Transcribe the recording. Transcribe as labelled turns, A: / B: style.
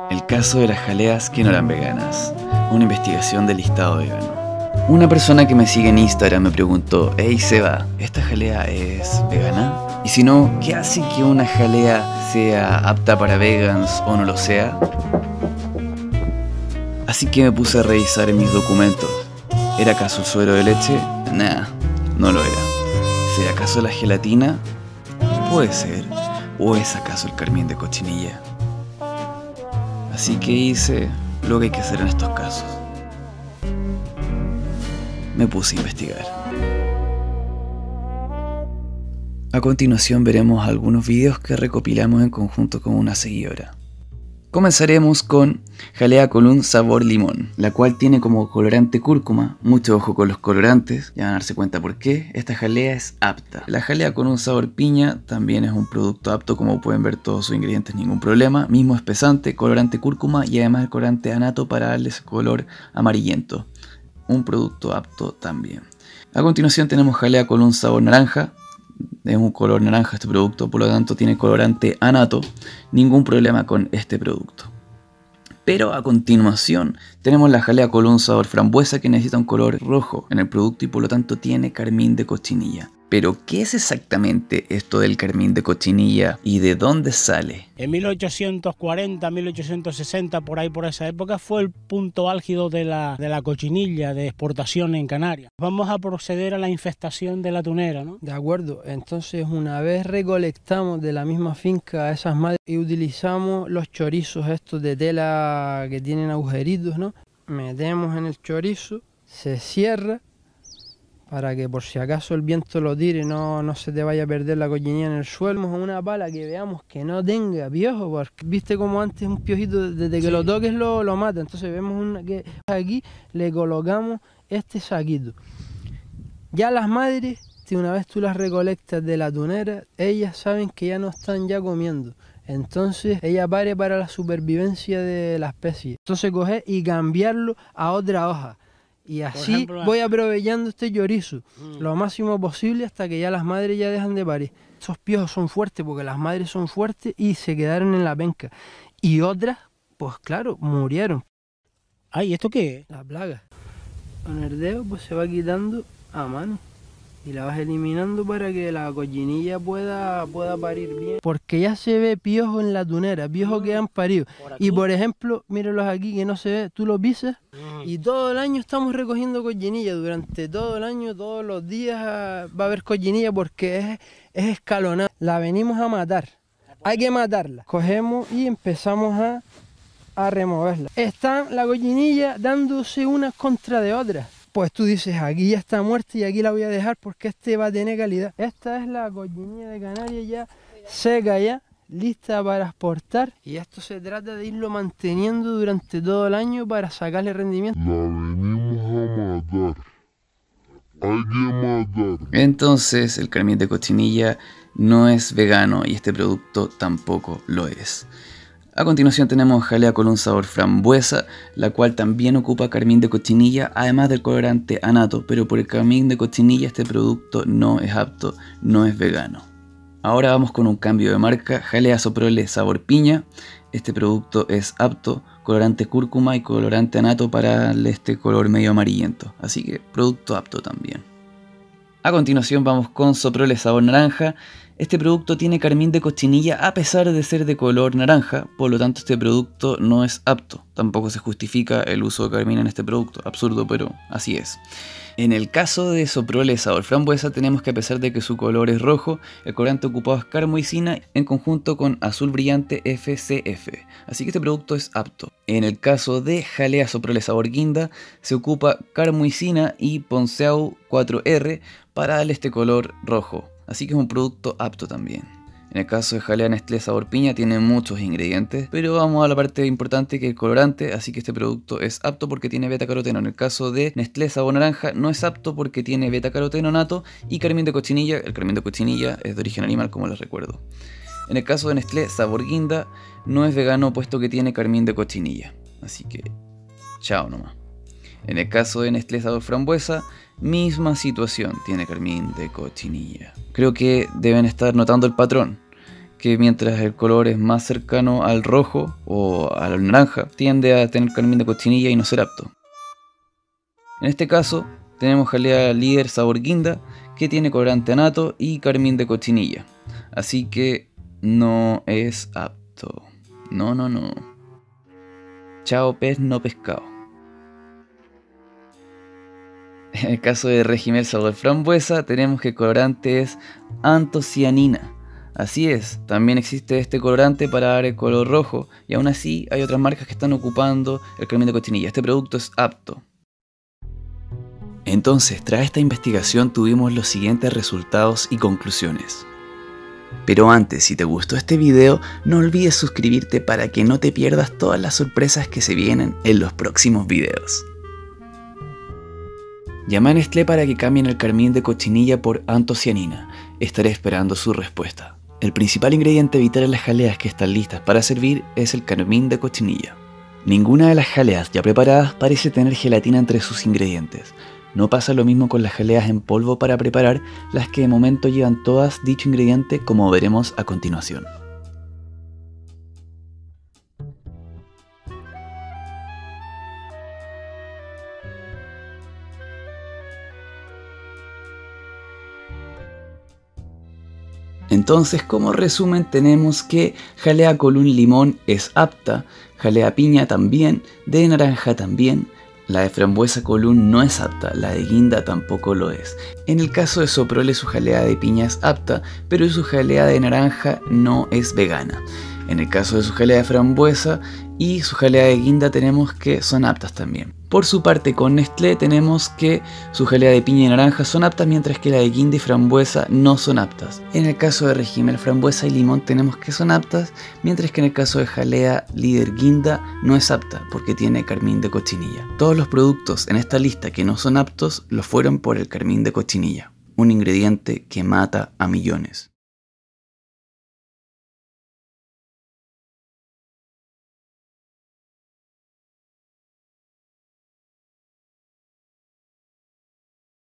A: El caso de las jaleas que no eran veganas. Una investigación del listado vegano. Una persona que me sigue en Instagram me preguntó: hey Seba, ¿esta jalea es vegana? Y si no, ¿qué hace que una jalea sea apta para vegans o no lo sea? Así que me puse a revisar en mis documentos. ¿Era acaso el suero de leche? Nah, no lo era. ¿Será acaso la gelatina? Puede ser. ¿O es acaso el carmín de cochinilla? Así que hice lo que hay que hacer en estos casos. Me puse a investigar. A continuación veremos algunos videos que recopilamos en conjunto con una seguidora. Comenzaremos con jalea con un sabor limón, la cual tiene como colorante cúrcuma. Mucho ojo con los colorantes, ya van a darse cuenta por qué. Esta jalea es apta. La jalea con un sabor piña también es un producto apto, como pueden ver todos sus ingredientes, ningún problema. Mismo espesante, colorante cúrcuma y además el colorante anato para darle ese color amarillento. Un producto apto también. A continuación tenemos jalea con un sabor naranja. Es un color naranja este producto, por lo tanto tiene colorante anato. Ningún problema con este producto. Pero a continuación tenemos la jalea con un sabor frambuesa que necesita un color rojo en el producto y por lo tanto tiene carmín de cochinilla. Pero ¿qué es exactamente esto del carmín de cochinilla y de dónde sale?
B: En 1840, 1860, por ahí por esa época, fue el punto álgido de la cochinilla de exportación en Canarias. Vamos a proceder a la infestación de la tunera, ¿no?
C: De acuerdo, entonces una vez recolectamos de la misma finca a esas madres y utilizamos los chorizos estos de tela que tienen agujeritos, ¿no? Metemos en el chorizo, se cierra, para que por si acaso el viento lo tire no se te vaya a perder la cochinilla en el suelo. Una pala que veamos que no tenga piojo, porque viste como antes un piojito desde que lo toques lo mata. Entonces vemos una que aquí le colocamos este saquito. Ya las madres, si una vez tú las recolectas de la tunera, ellas saben que ya no están ya comiendo. Entonces ella pare para la supervivencia de la especie. Entonces coger y cambiarlo a otra hoja. Y así ejemplo, voy aprovechando este chorizo lo máximo posible hasta que ya las madres ya dejan de parir. Esos piojos son fuertes porque las madres son fuertes y se quedaron en la penca. Y otras, pues claro, murieron.
B: Ay, ¿esto qué es?
C: La plaga. Con el dedo pues se va quitando a mano. Y la vas eliminando para que la cochinilla pueda parir bien. Porque ya se ve piojo en la tunera, piojos que han parido. Y por ejemplo, míralos aquí que no se ve, tú los pisas y todo el año estamos recogiendo cochinilla. Durante todo el año, todos los días va a haber cochinilla porque es escalonada. La venimos a matar, hay que matarla. Cogemos y empezamos a removerla. Está la cochinilla dándose unas contra de otras. Pues tú dices, aquí ya está muerta y aquí la voy a dejar porque este va a tener calidad. Esta es la cochinilla de Canarias ya seca ya, lista para exportar. Y esto se trata de irlo manteniendo durante todo el año para sacarle rendimiento.
D: La venimos a matar. Hay que matar.
A: Entonces el carmín de cochinilla no es vegano y este producto tampoco lo es. A continuación tenemos jalea con un sabor frambuesa, la cual también ocupa carmín de cochinilla, además del colorante anato, pero por el carmín de cochinilla este producto no es apto, no es vegano. Ahora vamos con un cambio de marca, jalea soprole sabor piña. Este producto es apto, colorante cúrcuma y colorante anato para darle este color medio amarillento, así que producto apto también. A continuación vamos con soprole sabor naranja. Este producto tiene carmín de cochinilla a pesar de ser de color naranja, por lo tanto este producto no es apto. Tampoco se justifica el uso de carmín en este producto, absurdo pero así es. En el caso de soprole sabor frambuesa tenemos que a pesar de que su color es rojo, el colorante ocupado es carmoicina en conjunto con azul brillante FCF, así que este producto es apto. En el caso de jalea soprole sabor guinda se ocupa carmoicina y ponceau 4R para darle este color rojo. Así que es un producto apto también. En el caso de jalea Nestlé sabor piña tiene muchos ingredientes, pero vamos a la parte importante que es el colorante, así que este producto es apto porque tiene beta-caroteno. En el caso de Nestlé sabor naranja no es apto porque tiene beta-caroteno nato y carmín de cochinilla. El carmín de cochinilla es de origen animal, como les recuerdo. En el caso de Nestlé sabor guinda no es vegano puesto que tiene carmín de cochinilla, así que chao nomás. En el caso de Nestlé sabor frambuesa, misma situación, tiene carmín de cochinilla. Creo que deben estar notando el patrón, que mientras el color es más cercano al rojo o al naranja, tiende a tener carmín de cochinilla y no ser apto. En este caso, tenemos jalea líder sabor guinda, que tiene colorante anato y carmín de cochinilla. Así que no es apto. No. Chao pez no pescado. En el caso de Regimel sabor frambuesa, tenemos que el colorante es antocianina. Así es, también existe este colorante para dar el color rojo, y aún así hay otras marcas que están ocupando el carmín de cochinilla. Este producto es apto. Entonces, tras esta investigación tuvimos los siguientes resultados y conclusiones. Pero antes, si te gustó este video, no olvides suscribirte para que no te pierdas todas las sorpresas que se vienen en los próximos videos. Llamé a Nestlé para que cambien el carmín de cochinilla por antocianina. Estaré esperando su respuesta. El principal ingrediente vital en las jaleas que están listas para servir es el carmín de cochinilla. Ninguna de las jaleas ya preparadas parece tener gelatina entre sus ingredientes. No pasa lo mismo con las jaleas en polvo para preparar, las que de momento llevan todas dicho ingrediente, como veremos a continuación. Entonces, como resumen, tenemos que jalea colún limón es apta, jalea piña también, de naranja también. La de frambuesa colún no es apta, la de guinda tampoco lo es. En el caso de Soprole su jalea de piña es apta, pero su jalea de naranja no es vegana. En el caso de su jalea de frambuesa y su jalea de guinda tenemos que son aptas también. Por su parte con Nestlé tenemos que su jalea de piña y naranja son aptas, mientras que la de guinda y frambuesa no son aptas. En el caso de Regimel frambuesa y limón tenemos que son aptas, mientras que en el caso de jalea líder guinda no es apta porque tiene carmín de cochinilla. Todos los productos en esta lista que no son aptos lo fueron por el carmín de cochinilla, un ingrediente que mata a millones.